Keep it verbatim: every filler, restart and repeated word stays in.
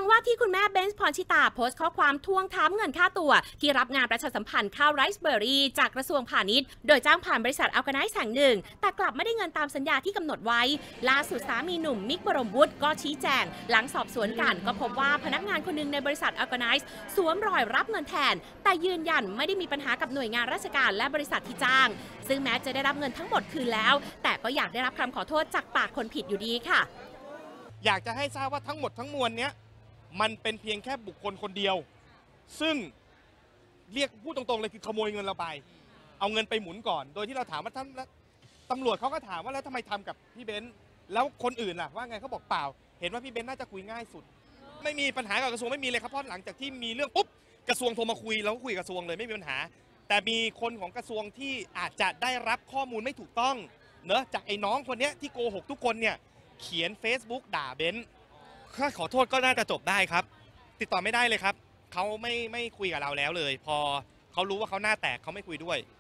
ว่าที่คุณแม่เบนซ์พรชิตาโพสต์ข้อความทวงถามเงินค่าตัวที่รับงานประชาสัมพันธ์ข้าวไรซ์เบอร์รี่จากกระทรวงพาณิชย์โดยจ้างผ่านบริษัทอัลกาไนซ์แห่งหนึ่งแต่กลับไม่ได้เงินตามสัญญาที่กำหนดไว้ล่าสุดสามีหนุ่มมิกบรมวุฒิก็ชี้แจงหลังสอบสวนกันก็พบว่าพนักงานคนหนึ่งในบริษัทอัลกาไนซ์สวมรอยรับเงินแทนแต่ยืนยันไม่ได้มีปัญหากับหน่วยงานราชการและบริษัทที่จ้างซึ่งแม้จะได้รับเงินทั้งหมดคืนแล้วแต่ก็อยากได้รับคำขอโทษจากปากคนผิดอยู่ดีค่ะอยากจะให้ทราบว่าทั้งหมดทั้งมวลเนี้ยมันเป็นเพียงแค่บุคคลคนเดียวซึ่งเรียกพูดตรงๆเลยคือขโมยเงินเราไปเอาเงินไปหมุนก่อนโดยที่เราถามว่าท่านตำรวจเขาก็ถามว่าแล้วทำไมทำกับพี่เบนซ์แล้วคนอื่นล่ะว่าไงเขาบอกเปล่าเห็นว่าพี่เบนซ์น่าจะคุยง่ายสุดไม่มีปัญหากับกระทรวงไม่มีเลยครับเพราะหลังจากที่มีเรื่องปุ๊บกระทรวงโทรมาคุยเราก็คุยกับกระทรวงเลยไม่มีปัญหาแต่มีคนของกระทรวงที่อาจจะได้รับข้อมูลไม่ถูกต้องเนอะจากไอ้น้องคนนี้ที่โกหกทุกคนเนี่ยเขียน Facebook ด่าเบนซ์ถ้าขอโทษก็น่าจะจบได้ครับติดต่อไม่ได้เลยครับเขาไม่ไม่คุยกับเราแล้วเลยพอเขารู้ว่าเขาหน้าแตกเขาไม่คุยด้วย